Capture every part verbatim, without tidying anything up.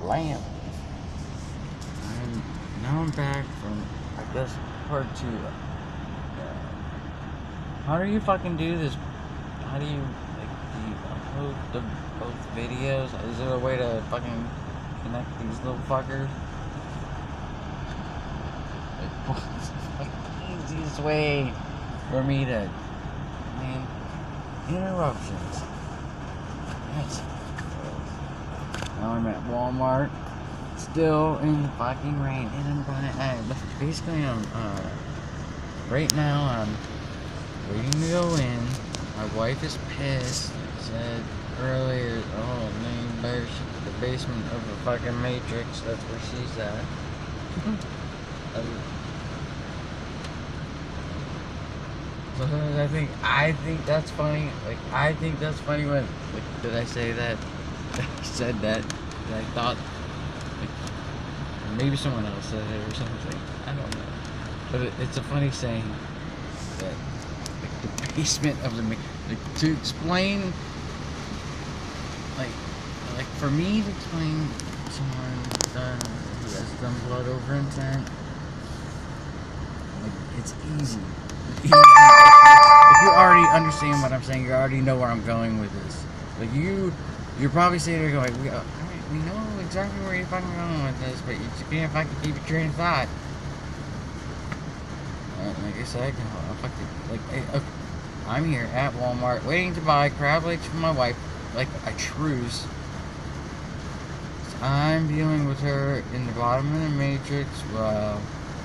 lamp. And now I'm back from, I guess, part two. Uh, how do you fucking do this? How do you, like, do you upload the both videos? Is there a way to fucking connect these little fuckers? Like, what's the easiest way for me to, I mean, interruptions. That's, now I'm at Walmart, still in the fucking rain, and I'm gonna, uh, basically, I'm, uh, right now, I'm waiting to go in. My wife is pissed. Said earlier, oh, man, there's the basement of the fucking Matrix. That's where she's at. Sometimes I think, I think that's funny. Like, I think that's funny when, like, did I say that? I said that. That I thought, like, maybe someone else said it or something. I don't know. But it, it's a funny saying that, like, the basement of the, like, to explain, like, like, for me to explain someone done, who has done blood over intent, like, it's easy. If you already understand what I'm saying, you already know where I'm going with this. Like, you, you're probably sitting there going, we, uh, we know exactly where you're fucking going with this, but you just can't fucking keep a train of thought. Uh, like I said, I'll fucking, like, I, okay, I'm here at Walmart waiting to buy crab legs for my wife, like a truce. I'm dealing with her in the bottom of the Matrix. Well,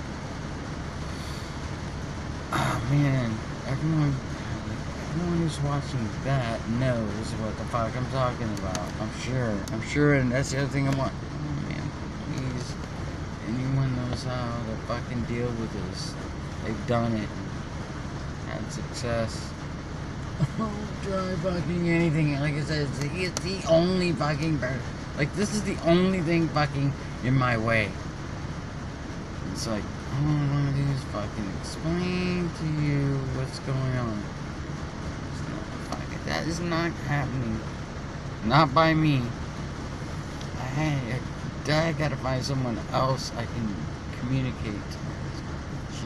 oh man, everyone, everyone who's watching that knows what the fuck I'm talking about. I'm sure. I'm sure, and that's the other thing I want. Oh man, please, anyone knows how to fucking deal with this? They've done it. Had success. Don't try fucking anything. Like I said, it's the, it's the only fucking, like, this is the only thing fucking in my way. It's like, all I want to do is fucking explain to you what's going on. Not, fuck it, that is not happening. Not by me. I, I, I gotta find someone else I can communicate to. She,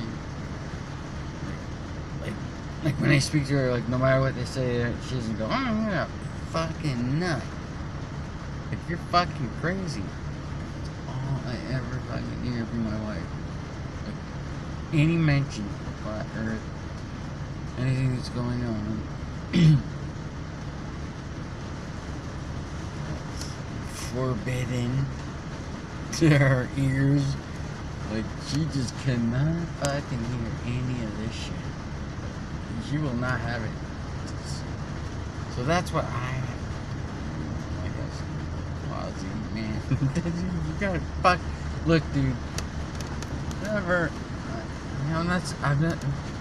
like, like, like when I speak to her, like, no matter what they say, she doesn't go, oh, you're a fucking nut. Like, you're fucking crazy. That's all I ever fucking hear from my wife. Any mention of flat earth, anything that's going on, forbidden to her ears. Like, she just cannot fucking hear any of this shit. She will not have it. So that's what I, I guess, Wazzy, man. You gotta fuck, look, dude, never. You know, I'm not, I'm not,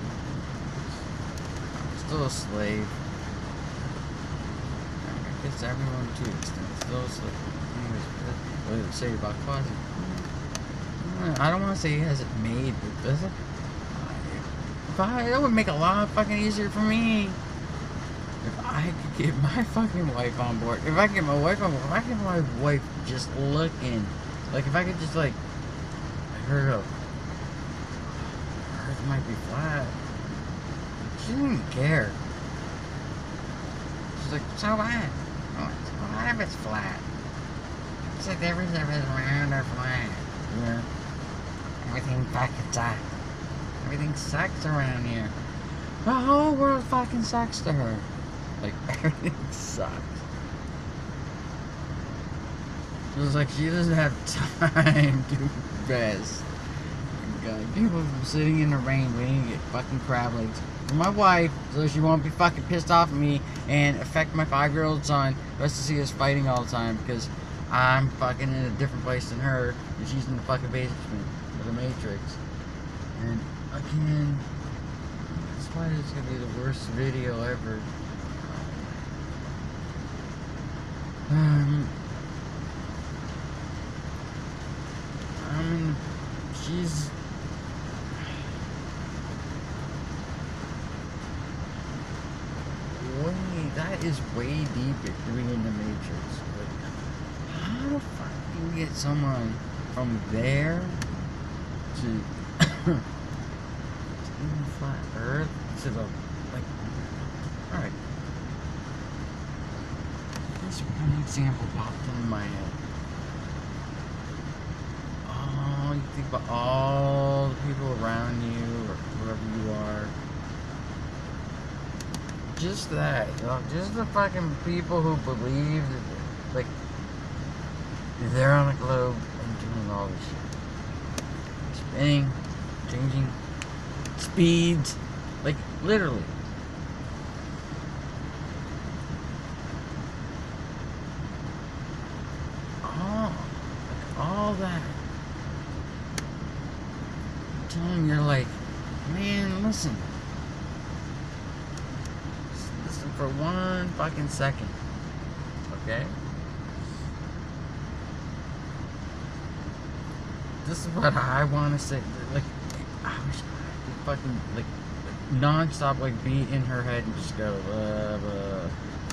I'm still a slave. I guess everyone to an extent still a slave. Anyways, what did it say about Quasi? I don't want to say he hasn't made, but does it? If I, that would make a lot fucking easier for me. If I could get my fucking wife on board. If I could get my wife on board. If I could get my wife just looking. Like, if I could just, like, her go, Earth might be flat. She didn't even care. She's like, so what? What if it's flat? It's like everything is round or flat. Yeah. Everything fucking sucks. Everything sucks around here. The whole world fucking sucks to her. Like, everything sucks. It's like she doesn't have time to rest. God, people sitting in the rain waiting to get fucking crab legs for my wife so she won't be fucking pissed off at me and affect my five-year-old son who has to see us fighting all the time because I'm fucking in a different place than her and she's in the fucking basement of the Matrix. And again, that's why it's gonna be the worst video ever. Um, I mean, she's. Way, that is way deep at three in the Matrix. Like, how the fuck do you get get someone from there to even flat Earth to the like. All right, this one example popped in my head. Oh, you think about all the people around you or whoever you are. Just that, you know, just the fucking people who believe that, like, they're on a globe and doing all this shit. Spinning, changing speeds, like, literally. All, like, all that. I'm telling you, you're like, man, listen. For one fucking second, okay? This is what I want to say. Like, I wish I could fucking like non-stop like be in her head and just go, blah, blah.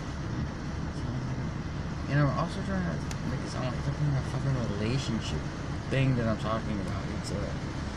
You know, we're also trying to make it sound like some kind of fucking relationship thing that I'm talking about. It's uh,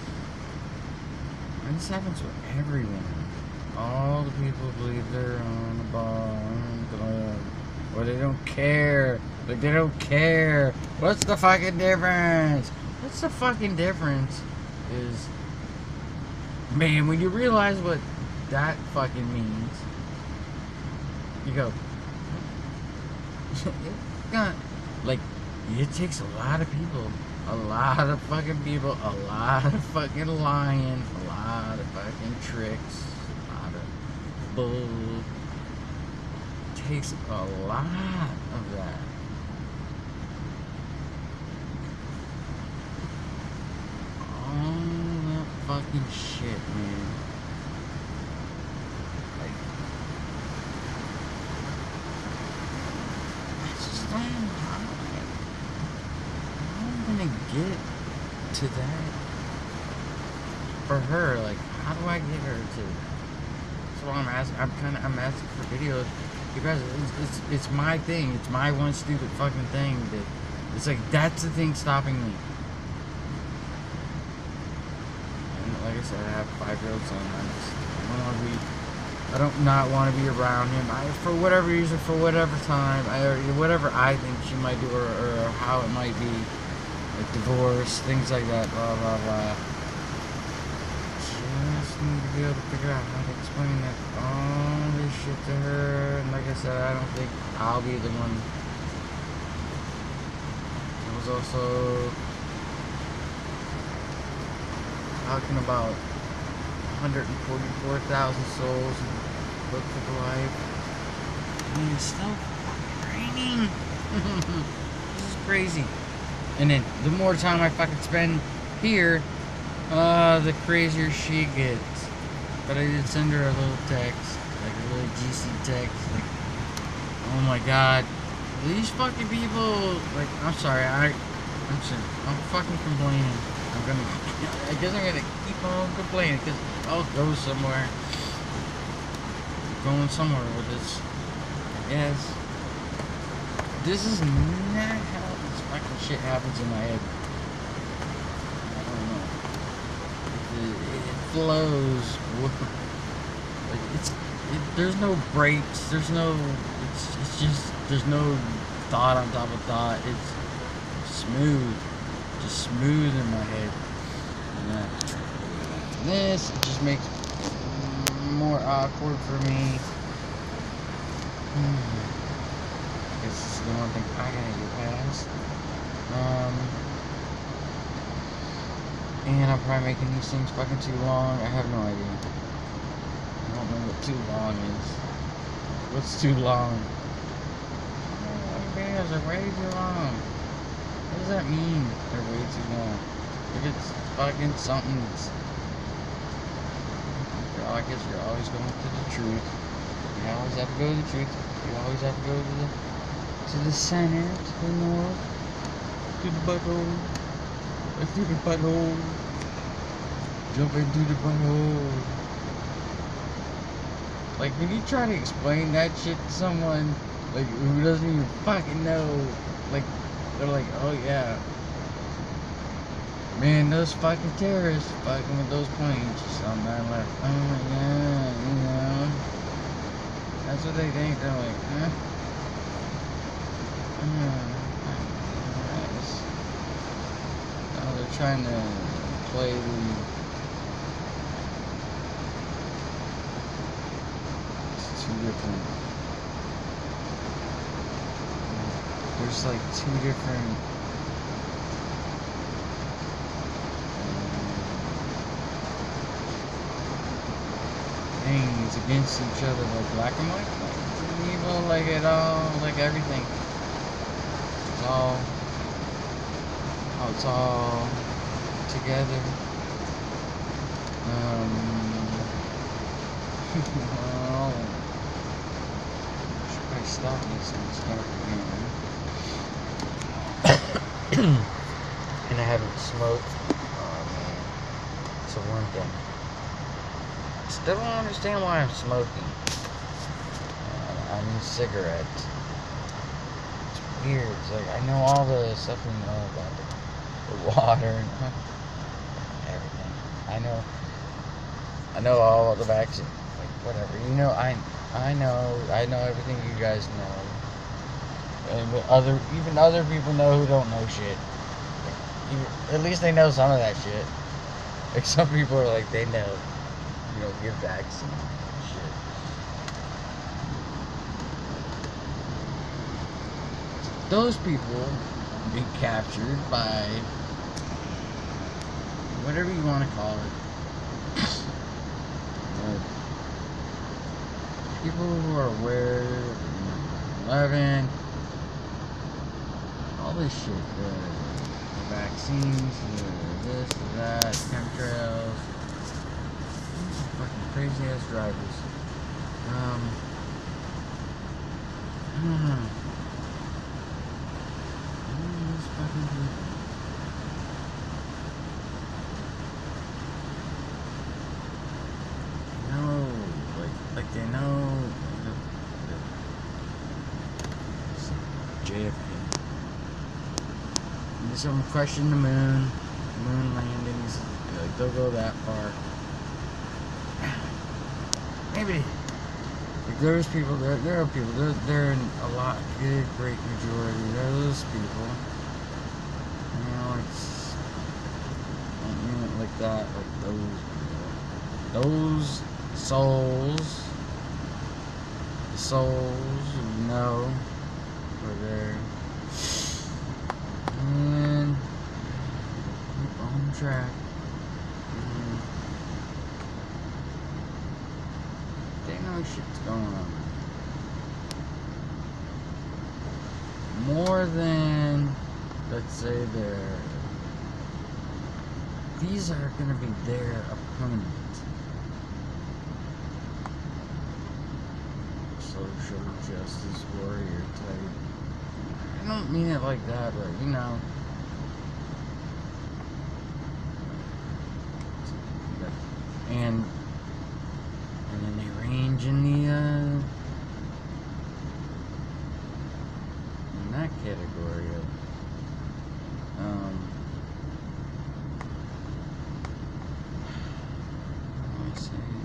and this happens with everyone. All the people believe they're on the ball, on the ball, or they don't care. Like, they don't care. What's the fucking difference? What's the fucking difference is, man, when you realize what that fucking means, you go, it's gonna, like, it takes a lot of people, a lot of fucking people, a lot of fucking lying, a lot of fucking tricks. Bull. Takes a lot of that. All that fucking shit, man. Like, that's just not how I'm gonna get to that for her. Like, how do I get her to? That's what I'm asking. I'm kind of I'm asking for videos because it's, it's it's my thing. It's my one stupid fucking thing that it's like that's the thing stopping me. And like I said, I have a five-year-old son. I just I don't want to be. I don't not want to be around him. I for whatever reason, for whatever time, I or whatever I think she might do or, or how it might be, like divorce, things like that. Blah blah blah. Need to be able to figure out how to explain that all this shit to her, and like I said, I don't think I'll be the one. I was also talking about one hundred forty-four thousand souls in the Book of Life. I mean, it's still raining. This is crazy. And then the more time I fucking spend here, uh, the crazier she gets. But I did send her a little text, like a little G C text, like, oh my god, these fucking people, like, I'm sorry, I, I'm sorry, I'm fucking complaining. I'm gonna, I guess I'm gonna keep on complaining, because I'll go somewhere, going somewhere with this, yes. This is not how this fucking shit happens in my head. I don't know. It, it, it flows. Like it's, it, there's no breaks. There's no. It's, it's just. There's no thought on top of thought. It's smooth, just smooth in my head. And uh, this just makes it more awkward for me. Hmm. This is the one thing I gotta get past. Um. And I'm probably making these things fucking too long. I have no idea. I don't know what too long is. What's too long? Oh, videos are way too long. What does that mean? They're way too long. If it's fucking something that's... I guess you're always going to the truth. You always have to go to the truth. You always have to go to the... to the center, to the north, to the butthole. Let's do the butthole. Jump into the butthole. Like, when you try to explain that shit to someone, like, who doesn't even fucking know, like, they're like, oh yeah, Man, those fucking terrorists fucking with those planes just on nine eleven. Oh my god, you know. That's what they think. They're like, huh? Uh, nice. Oh, they're trying to play the. It's two different. There's like two different. Things against each other, like black and white, like evil, like it all, like everything. It's all, how it's all together. Um, well, should probably stop this and start again. And I haven't smoked. Oh man, it's a one thing. Still don't understand why I'm smoking. Uh, I need cigarettes. It's weird. It's like I know all the stuff we know about the, the water and everything. I know. I know all of the vaccine. Like whatever. You know. I. I know. I know everything you guys know. And other, even other people know who don't know shit. Like, even, at least they know some of that shit. Like some people are like they know. You know, give vaccine shit. Those people be captured by whatever you want to call it. People who are aware of nine eleven, all this shit, the, the vaccines, the this, the that, chemtrails. Fucking crazy ass drivers. Um, I don't know. These fucking people. You know, like, like they know. J F K. There's some question the moon, moon landings. Like they'll go that far. Maybe like there's people there there are people there there are a lot good great majority there are those people, you know, it's I mean it like that, like those those souls the souls who know were there and keep on track. They know shit's going on. More than, let's say, their. These are gonna be their opponent. Social justice warrior type. I don't mean it like that, but you know. And. And then they range in the, uh, in that category of, um, what am I saying?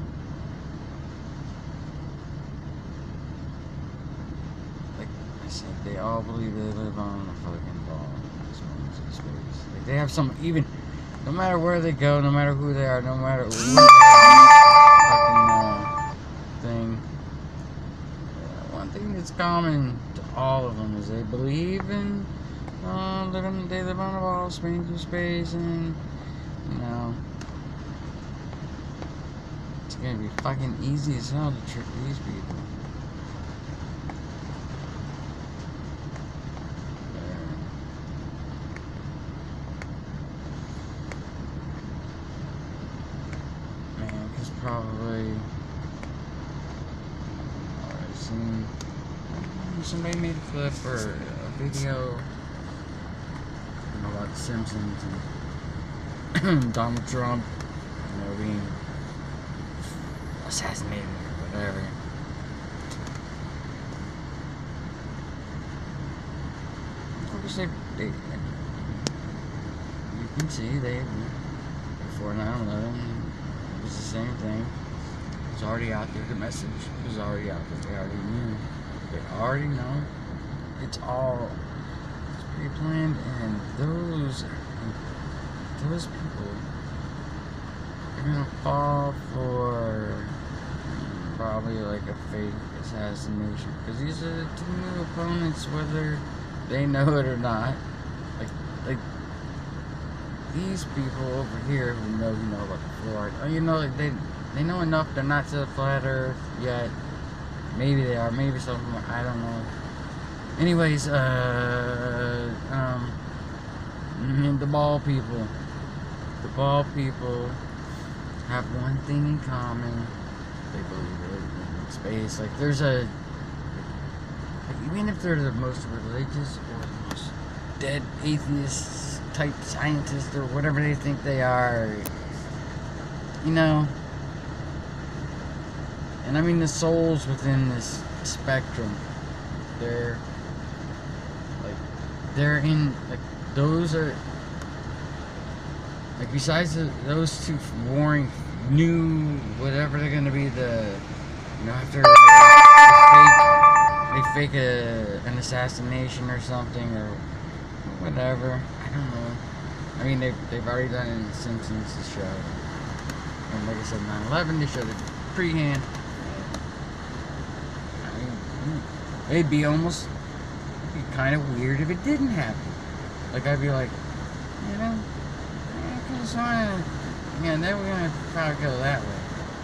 Like I said, they all believe they live on a fucking ball. Like they have some, even, no matter where they go, no matter who they are, no matter who they are, thing. Uh, one thing that's common to all of them is they believe in uh, living. They live on a ball, spinning through space, and you know it's gonna be fucking easy as hell to trick these people. Man, because probably. Seen, somebody made a clip or a video, you know, about the Simpsons and Donald Trump, you know, being assassinated or whatever. Of course, they, they, you you can see they, before nine eleven, it was the same thing. It was already out there. The message was already out there. They already knew. They already know. It's all it's pre-planned, and those those people are gonna fall for probably like a fake assassination, because these are the two new opponents, whether they know it or not. Like, like these people over here who know, you know, about the Florida, or, you know, like they they know enough. They're not to the flat Earth yet. Maybe they are. Maybe some of them are, I don't know. Anyways, uh, um, and the ball people, the ball people have one thing in common. They believe it in space. Like, there's a, like, even if they're the most religious or the most dead atheist type scientist or whatever they think they are, you know, and I mean the souls within this spectrum, they're like, they're in, like, those are, like, besides the, those two warring new, whatever they're gonna be, the, you know, after they, they fake, they fake a, an assassination or something, or whatever, I don't know. I mean, they've, they've already done it in The Simpsons, the show, and like I said, nine eleven, they showed it pre-hand. I mean, it'd be almost, it'd be kind of weird if it didn't happen. Like, I'd be like, you know, I could have sworn, yeah, they were gonna probably go that way.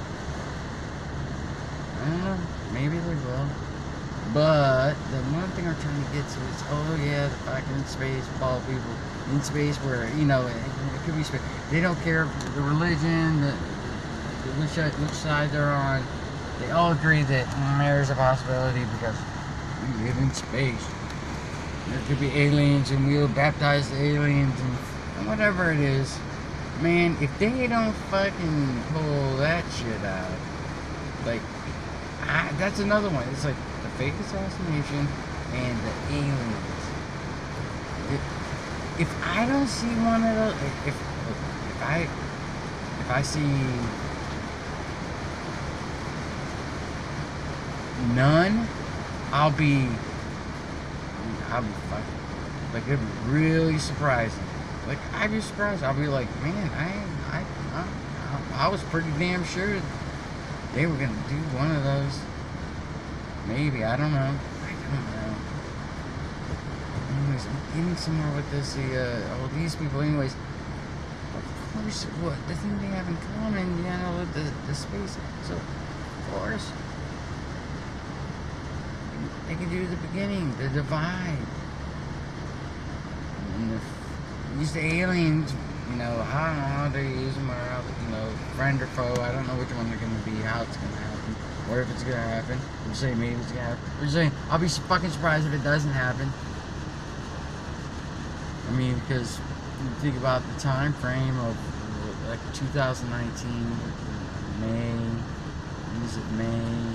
I don't know, maybe they will. But the one thing I'm trying to get to is, oh yeah, the fucking space ball people in space, where, you know, it, it could be space. They don't care the religion, the, the which, side, which side they're on. They all agree that mm, there's a possibility because we live in space. There could be aliens, and we'll baptize the aliens, and, and whatever it is. Man, if they don't fucking pull that shit out, like, I, that's another one. It's like the fake assassination and the aliens. If, if I don't see one of those, if, if, if I, if I see none, I'll be, I'll be fucking, like, it'd be really surprising. Like, I'd be surprised. I'll be like, man, I, I, I, I was pretty damn sure they were gonna do one of those. Maybe, I don't know. I don't know. Anyways, I'm getting somewhere with this. The uh, oh, these people. Anyways, of course, what the thing they have in common, you know, with the the space. So, of course, they can do the beginning, the divide. And if these aliens, you know, I don't know how they use them, or how, you know, friend or foe. I don't know which one they're going to be, how it's going to happen, or if it's going to happen. I'm saying maybe it's going to happen. I'm saying I'll be fucking surprised if it doesn't happen. I mean, because you think about the time frame of like two thousand nineteen, May, is it May?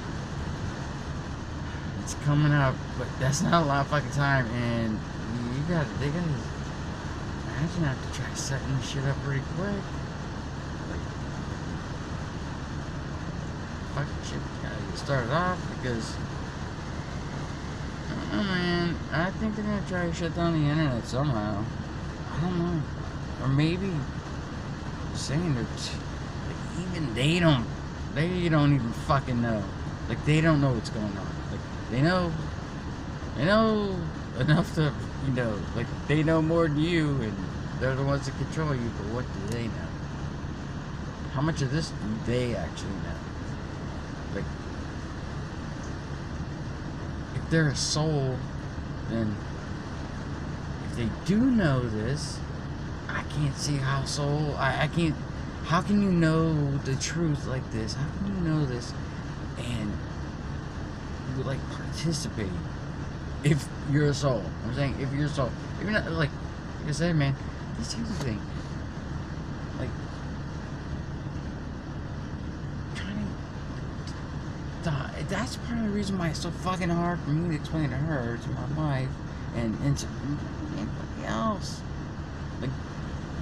It's coming up, but that's not a lot of fucking time, and you got, they got to, imagine I have to try setting this shit up pretty quick. Like, fucking shit gotta get started off, because, I don't know, man. I think they're gonna try to shut down the internet somehow. I don't know. Or maybe saying that, like, even they don't, they don't even fucking know. Like, they don't know what's going on. Like, they know, they know enough to, you know, like, they know more than you, and they're the ones that control you, but what do they know? How much of this do they actually know? Like, if they're a soul, then if they do know this, I can't see how soul, I, I can't, how can you know the truth like this? How can you know this and, like, participate? If you're a soul, I'm saying, if you're a soul, if you're not, like, like I said, man, this is the thing, like, trying to, to, that's part of the reason why it's so fucking hard for me to explain to her, to my wife, and, and to anybody else, like,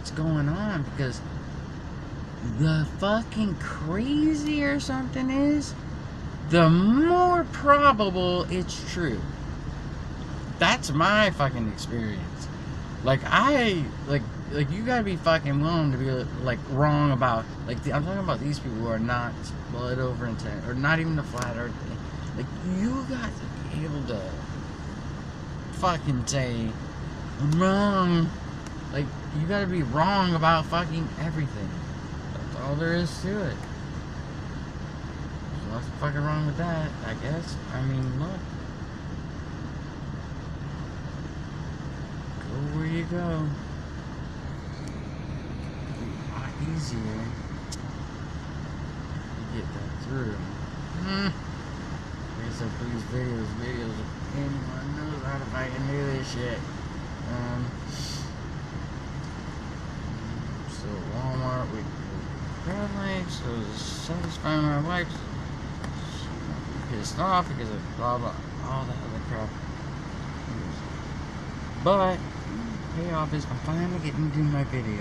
what's going on, because the fucking crazier something is, the more probable it's true. That's my fucking experience. Like, I, like, like you gotta be fucking willing to be, like, wrong about, like, the, I'm talking about these people who are not blood over intent, or not even the flat earth thing. Like, you got to be able to fucking say, I'm wrong. Like, you gotta be wrong about fucking everything. That's all there is to it. There's nothing fucking wrong with that, I guess. I mean, look. Go where you go. It'll be a lot easier to get that through. Hmm. Like I said, please, videos, videos, if anyone knows how to fucking do this shit. Um, so Walmart, we grab links, so satisfying my wife. She's pissed off because of blah blah, all that other crap. But payoff is I'm finally getting to do my video.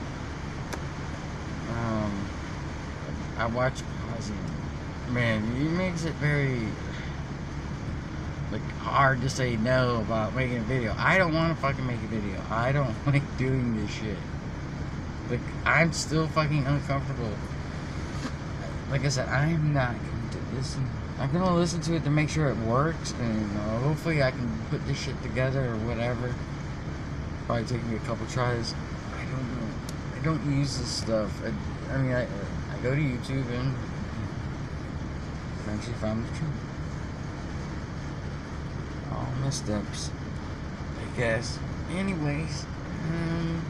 Um, I watch pausing. Man, it makes it very like hard to say no about making a video. I don't want to fucking make a video. I don't like doing this shit. Like, I'm still fucking uncomfortable. Like I said, I'm not going to listen. I'm gonna listen to it to make sure it works, and uh, hopefully I can put this shit together or whatever. Probably take me a couple tries. I don't know. I don't use this stuff. I, I mean, I, I go to YouTube and eventually found the truth. All my steps, I guess. Anyways, um,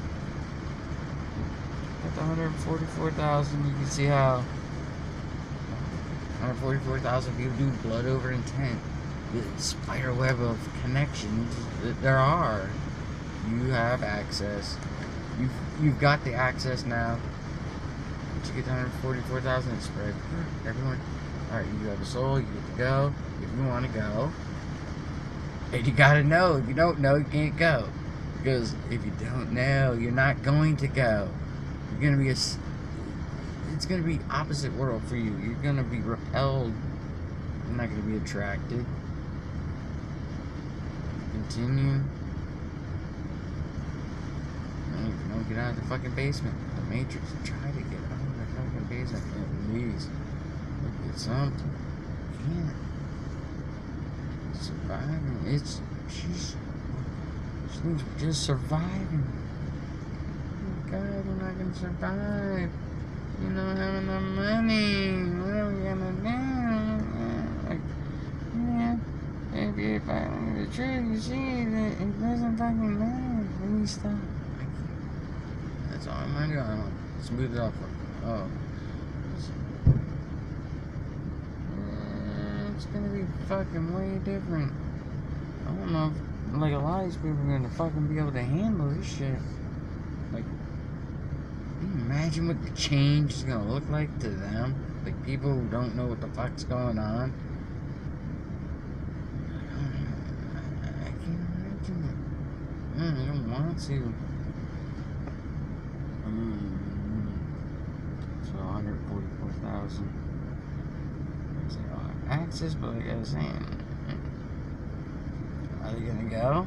got the one hundred forty-four thousand. You can see how one hundred forty-four thousand people do blood over intent. The spider web of connections that there are. You have access. You've, you've got the access now. Once you get to one hundred forty-four thousand, it's spread. Everyone. Alright, you have a soul, you get to go. If you want to go. And you gotta know. If you don't know, you can't go. Because if you don't know, you're not going to go. You're gonna be a... It's gonna be opposite world for you. You're gonna be repelled. You're not gonna be attracted. Continue. No, you don't get out of the fucking basement. The Matrix. Try to get out of the fucking basement. At least. Look at something. You can't. Surviving. It's. She's. She's just surviving. Oh God, we're not gonna survive. You don't have enough money. What are we gonna do? Like, yeah. Maybe if I look at the truth, you see that it doesn't fucking matter. Please stop. That's all I'm gonna do. I'm gonna smooth it off. Oh. It's gonna be fucking way different. I don't know if, like, a lot of these people are gonna fucking be able to handle this shit. Like, can you imagine what the change is gonna look like to them? Like, people who don't know what the fuck's going on. I, I can't imagine it. Mm, I don't want to. Mm, so one hundred forty-four thousand. Access, but like I was saying, are they gonna go?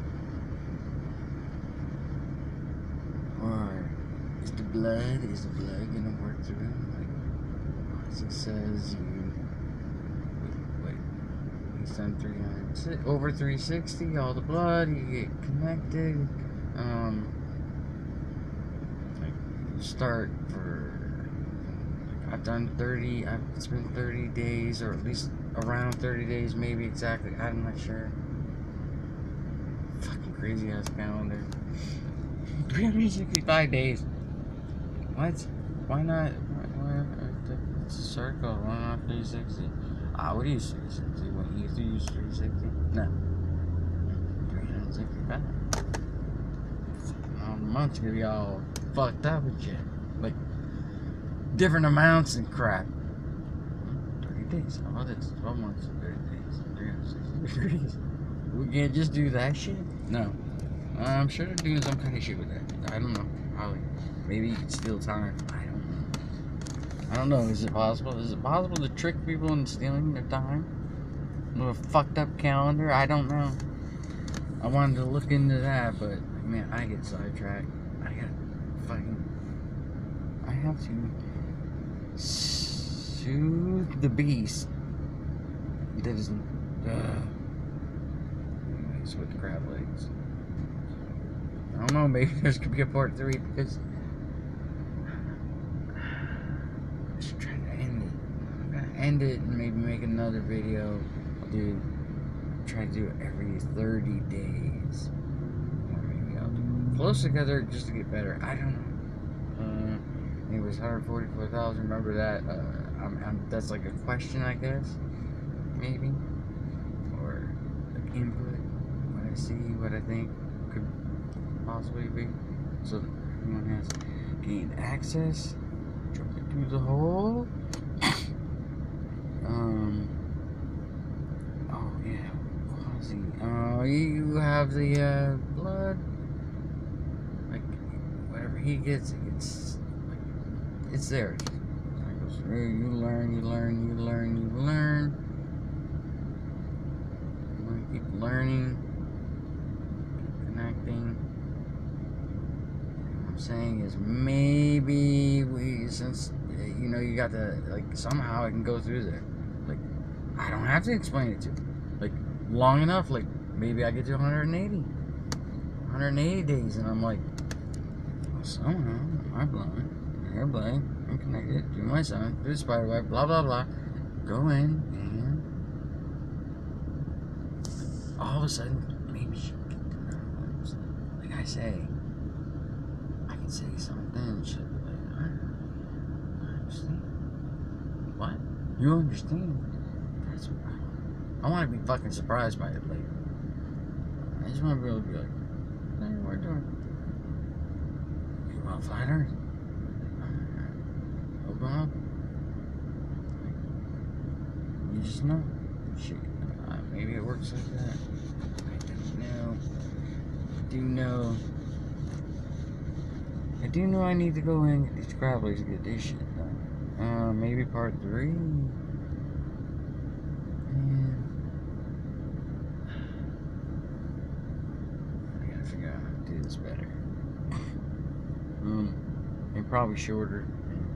Or is the blood, is the blood gonna work through? Like, as it says, you, wait, wait, he's done three hundred, over three sixty, all the blood, you get connected, um, like, you start for, I've done thirty, I've, it's been thirty days, or at least around thirty days, maybe exactly, I'm not sure. Fucking crazy ass calendar. three hundred sixty-five days. What? Why not? Why, why, it's a circle, why not three sixty? Ah, what do you use three sixty? What, you used to use three sixty? No. three hundred sixty-five. All the month's gonna be all fucked up and shit. Like, different amounts and crap. thirty days. How about this? twelve months and thirty days. three hundred sixty degrees. We can't just do that shit? No. I'm sure they're doing some kind of shit with that. I don't know. Probably. Maybe you could steal time. I don't know. I don't know. Is it possible? Is it possible to trick people into stealing their time? With a fucked up calendar? I don't know. I wanted to look into that, but man, I get sidetracked. I got fucking. I have to soothe the beast that is. Uh, anyways, with the crab legs. I don't know, maybe there's gonna be a part three because I should try to end it. I'm gonna end it and maybe make another video. I'll do try to do it every thirty days. Or maybe I'll do close together just to get better. I don't know. Uh, anyways, one hundred forty-four thousand. Remember that? Uh, I'm, I'm, that's like a question, I guess. Maybe. Or like input. What I see, what I think could possibly be, so that everyone has gained access. Jumping through the hole. um. Oh yeah, Quasi. Oh, you have the uh, blood. Like whatever he gets, it gets. Like, it's there. It goes through. You learn. You learn. You learn. You learn. You want to keep learning. Keep connecting. I'm saying is maybe we, since you know you got the, like, somehow I can go through there, like I don't have to explain it to you, like long enough, like maybe I get to one hundred eighty one hundred eighty days and I'm like, well, somehow I'm blind, you're blind, I'm connected to my son, to the spider web, blah blah blah, go in and all of a sudden maybe she can get the nerves. Like I say, say something and she'll be like, I, I understand. What? You understand? That's what I, I want to be fucking surprised by it later. I just want to be able to be like, hey, what are you doing? You want flat earth? Open up. You just know. Shit. Uh, maybe it works like that. I don't know. I do know. I do know I need to go in and get these crabblers and get this shit done. Uh, maybe part three. Man. I gotta figure out how to do this better. um, and probably shorter.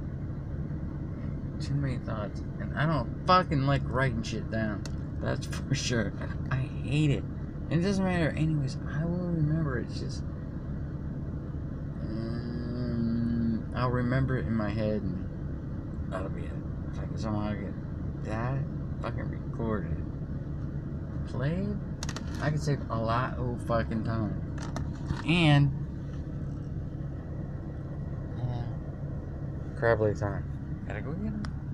Too many thoughts. And I don't fucking like writing shit down. That's for sure. I hate it. And it doesn't matter. Anyways, I will remember it. It's just... I'll remember it in my head, and that'll be it. If I can somehow get that fucking recorded, played, I can save a lot of fucking time. And uh, crab leg time. Gotta go get him.